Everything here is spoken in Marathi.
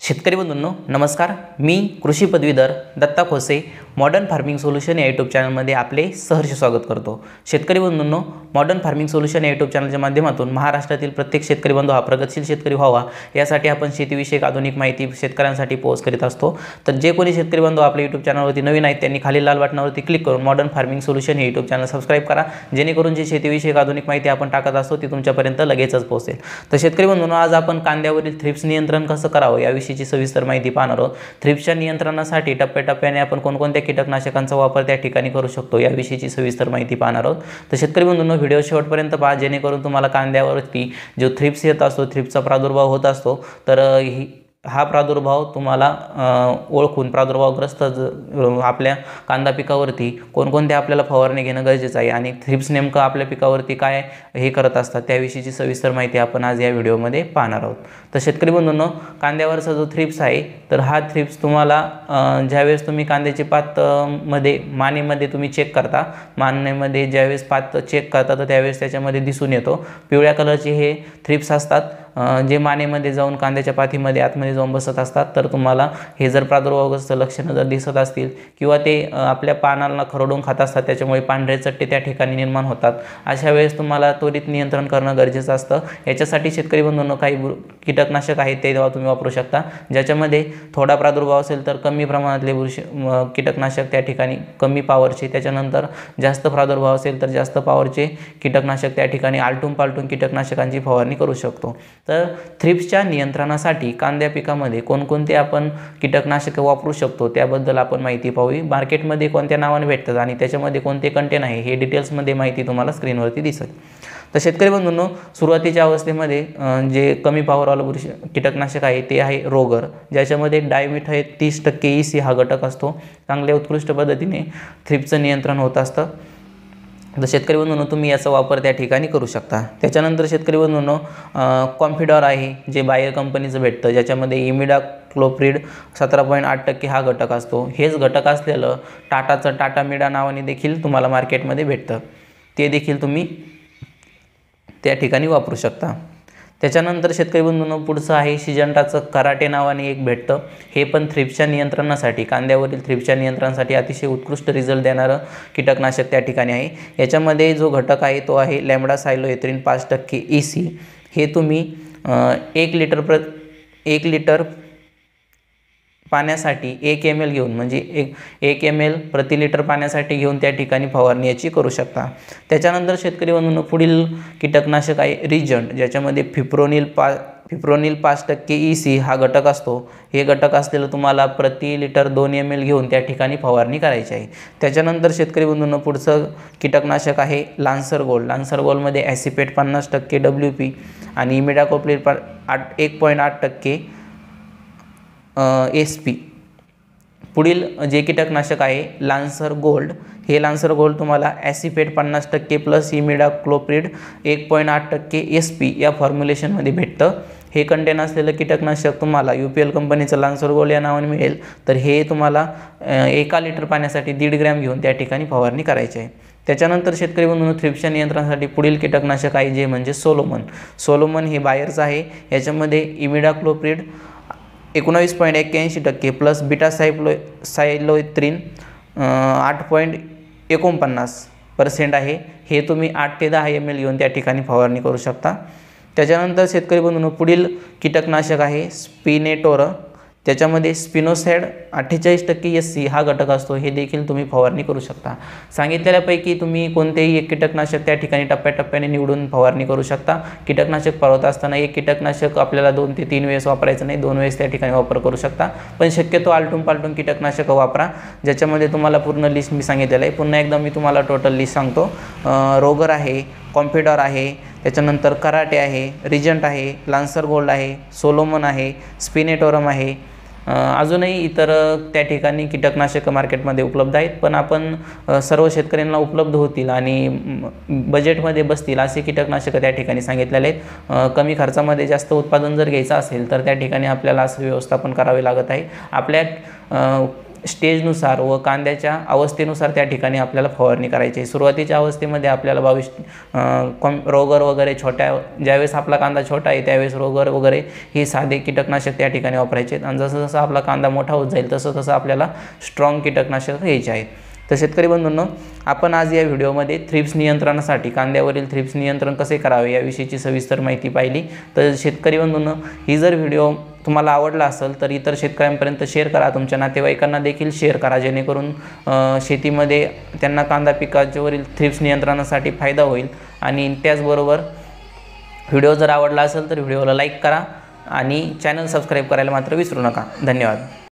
शेतकरी बंधूंनो नमस्कार। मी कृषी पदवीधर Datta Khose modern farming solution या यूट्यूब चॅनलमध्ये आपले सहर्ष स्वागत करतो। शेतकरी बंधूंनो मॉडर्न फार्मिंग सोल्यूशन या यूट्यूब चॅनलच्या माध्यमातून महाराष्ट्रातील प्रत्येक शेतकरी बंधू हा प्रगतशील शेतकरी व्हावा यासाठी आपण शेतीविषयक आधुनिक माहिती शेतकऱ्यांसाठी पोस्ट करीत असतो। तर जे कोणी शेतकरी बंधू आपल्या यूट्यूब चॅनलवरती नवीन आहेत त्यांनी खाली लाल बटनावरती क्लिक करून मॉडर्न फार्मिंग सोल्यूशन हे यूट्यूब चॅनल सबस्क्राइब करा, जेणेकरून जी शेतीविषयक आधुनिक माहिती आपण टाकत असतो ती तुमच्यापर्यंत लगेचच पोहोचेल। तर शेतकरी बंधूंनो आज आपण कांद्यावरील थ्रिप्स नियंत्रण कसं करावं याविषयीची सविस्तर माहिती पाहणार आहोत। थ्रिप्सच्या नियंत्रणासाठी टप्प्याटप्प्याने आपण कोणकोणत्या कीटकनाशकांचा वापर त्या ठिकाणी करू शकतो याविषयीची सविस्तर माहिती पाहणार आहोत। तर शेतकरी बंधूंनो व्हिडिओ शेवटपर्यंत पहा, जेणेकरून तुम्हाला कांद्यावरती जो थ्रिप्स येत असतो, थ्रिप्सचा प्रादुर्भाव होत असतो, तर हा प्रादुर्भाव तुम्हाला ओळखून प्रादुर्भावग्रस्त आपल्या कांदा पिकावरती कोणकोणत्या आपल्याला फवारणी घेणं गरजेचं आहे आणि थ्रिप्स नेमकं आपल्या पिकावरती काय हे करत असतात त्याविषयीची सविस्तर माहिती आपण आज या व्हिडिओमध्ये पाहणार आहोत। तर शेतकरी बंधूंनो कांद्यावरचा जो थ्रिप्स आहे तर हा थ्रिप्स तुम्हाला ज्यावेळेस तुम्ही कांद्याची पात मानेमध्ये तुम्ही चेक करता, मानेमध्ये ज्यावेळेस पात चेक करता तर त्यावेळेस त्याच्यामध्ये दिसून येतो पिवळ्या कलरचे हे थ्रिप्स असतात, जे मानेमध्ये जाऊन कांद्याच्या पातीमध्ये आतमध्ये जाऊन बसत असतात। तर तुम्हाला हे जर प्रादुर्भावग्रस्त लक्षणं जर दिसत असतील किंवा ते आपल्या पानाला खरडून खात असतात, त्याच्यामुळे पांढरे चट्टे त्या ठिकाणी निर्माण होतात, अशा वेळेस तुम्हाला त्वरित नियंत्रण करणं गरजेचं असतं। याच्यासाठी शेतकरी बंधूंनो काही कीटकनाशक आहेत ते तुम्ही वापरू शकता, ज्याच्यामध्ये थोडा प्रादुर्भाव असेल तर कमी प्रमाणातले कीटकनाशक त्या ठिकाणी कमी पॉवरचे, त्याच्यानंतर जास्त प्रादुर्भाव असेल तर जास्त पॉवरचे कीटकनाशक त्या ठिकाणी आलटून पालटून कीटकनाशकांची फवारणी करू शकतो। तर थ्रिप्सच्या नियंत्रणासाठी कांद्या पिकामध्ये कोणकोणते आपण कीटकनाशके वापरू शकतो त्याबद्दल आपण माहिती पाहूया। मार्केटमध्ये कोणत्या नावाने भेटतात आणि त्याच्यामध्ये कोणते कंटेन आहे हे डिटेल्समध्ये माहिती तुम्हाला स्क्रीनवरती दिसेल। तर शेतकरी बंधूंनो सुरुवातीच्या अवस्थेमध्ये जे कमी पॉवरवालं कीटकनाशक आहे ते आहे रोगर, ज्याच्यामध्ये डायमिथाइल 30% EC हा घटक असतो। चांगल्या उत्कृष्ट पद्धतीने थ्रिप्सचं नियंत्रण होत असतं। तर शेतकरी बंधूंनो तुम्ही याचा वापर त्या ठिकाणी करू शकता। त्याच्यानंतर शेतकरी बंधूंनो कॉम्फिडॉर आहे जे बायर कंपनीचं भेटतं, ज्याच्यामध्ये इमिडाक्लोप्रिड 17.8% हा घटक असतो। हेच घटक असलेलं टाटाचं टाटामिडा नावाने देखील तुम्हाला मार्केटमध्ये भेटतं, ते देखील तुम्ही त्या ठिकाणी वापरू शकता। त्याच्यानंतर शेतकरी बंधूंनो पुढचं आहे सिजंटाचं कराटे नावाने एक भेटतं, हे पण थ्रिप्सच्या नियंत्रणासाठी कांद्यावरील थ्रिप्सच्या नियंत्रणासाठी अतिशय उत्कृष्ट रिझल्ट देणारं कीटकनाशक त्या ठिकाणी आहे। याच्यामध्ये जो घटक आहे तो आहे लॅम्बडासायलोएथ्रिन 5% EC। हे तुम्ही 1 लिटर पाण्यासाठी 1 ml घेऊन, म्हणजे 1 ml प्रति लिटर पाण्यासाठी घेऊन त्या ठिकाणी फवारणी याची करू शकता। त्याच्यानंतर शेतकरी बंधूंनो पुढील कीटकनाशक आहे रिजंट, ज्याच्यामध्ये फिप्रोनिल 5% EC हा घटक असतो। हे घटक असलेलं तुम्हाला प्रति लिटर 2 ml घेऊन त्या ठिकाणी फवारणी करायची आहे। त्याच्यानंतर शेतकरी बंधूंनो पुढचं कीटकनाशक आहे लान्सर गोल्ड। लान्सर गोल्डमध्ये ॲसिपेट 50% WP आणि इमिडाक्लोप्रिड 1.8% SP। पुढील जे कीटकनाशक आहे लान्सर गोल्ड, हे लान्सर गोल्ड तुम्हाला ॲसिपेट 50% प्लस इमिडाक्लोप्रिड 1.8% SP या फॉर्म्युलेशनमध्ये भेटतं। हे कंटेन असलेलं कीटकनाशक तुम्हाला UPL कंपनीचं लान्सर गोल्ड या नावाने मिळेल। तर हे तुम्हाला 1 लिटर पाण्यासाठी 1.5 ग्रॅम घेऊन त्या ठिकाणी फवारणी करायची आहे। त्याच्यानंतर शेतकरी बंधूंनो थ्रिप्सच्या नियंत्रणासाठी पुढील कीटकनाशक आहे जे म्हणजे सोलोमन हे बायरचं आहे। याच्यामध्ये इमिडाक्लोप्रिड 19.81% प्लस बीटासायलोएथ्रिन 8.49% आहे। हे तुम्ही 8 ते 10 ml घेऊन त्या ठिकाणी फवारणी करू शकता। त्याच्यानंतर शेतकरी बंधूंनो पुढील कीटकनाशक आहे स्पिनेटोर, त्याच्यामध्ये स्पिनोसॅड 48% SC हा घटक असतो। हे देखील तुम्ही फवारणी करू शकता। सांगितलेल्यापैकी तुम्ही कोणतेही एक कीटकनाशक त्या ठिकाणी टप्प्याटप्प्याने निवडून फवारणी करू शकता। कीटकनाशक फवारत असताना एक कीटकनाशक आपल्याला 2 ते 3 वेळेस वापरायचं नाही, 2 वेळेस त्या ठिकाणी वापर करू शकता, पण शक्यतो आलटून पालटून कीटकनाशक वापरा, ज्याच्यामध्ये तुम्हाला पूर्ण लिस्ट मी सांगितलेलं आहे। पुन्हा एकदा मी तुम्हाला टोटल लिस्ट सांगतो। रोगर आहे, कॉम्फिडॉर आहे, त्याच्यानंतर कराटे आहे, रिजंट आहे, लान्सर गोल्ड आहे, सोलोमन आहे, स्पिनेटोरम आहे, अजूनही इतर त्या ठिकाणी कीटकनाशक मार्केटमध्ये उपलब्ध आहेत, पण आपण सर्व शेतकऱ्यांना उपलब्ध होतील आणि बजेटमध्ये बसतील असे कीटकनाशक त्या ठिकाणी सांगितलेले आहेत। कमी खर्चामध्ये जास्त उत्पादन जर घ्यायचं असेल तर त्या ठिकाणी आपल्याला असं व्यवस्थापन करावे लागत आहे। आपल्या स्टेजनुसार व कांद्याच्या अवस्थेनुसार त्या ठिकाणी आपल्याला फवारणी करायची आहे। सुरुवातीच्या अवस्थेमध्ये आपल्याला रोगर वगैरे ज्यावेळेस आपला कांदा छोटा आहे त्यावेळेस रोगर वगैरे हे साधे कीटकनाशक त्या ठिकाणी वापरायचे आहेत आणि जसं जसं आपला कांदा मोठा होत जाईल तसं तसं आपल्याला स्ट्रॉंग कीटकनाशक घ्यायचे आहेत। तर शेतकरी बंधूंनो, आपण आज या व्हिडिओमध्ये थ्रिप्स नियंत्रणासाठी कांद्यावरील थ्रिप्स नियंत्रण कसे करावे याविषयीची सविस्तर माहिती पाहिली। तर शेतकरी बंधूंनो, ही जर व्हिडिओ तुम्हाला आवडला असेल तर इतर शेतकऱ्यांपर्यंत शेअर करा, तुमच्या नातेवाईकांना देखील शेअर करा, जेणेकरून शेतीमध्ये त्यांना कांदा पिकावरील थ्रिप्स नियंत्रणासाठी फायदा होईल। आणि त्याचबरोबर व्हिडिओ जर आवडला असेल तर व्हिडिओला लाईक करा आणि चॅनल सबस्क्राईब करायला मात्र विसरू नका। धन्यवाद।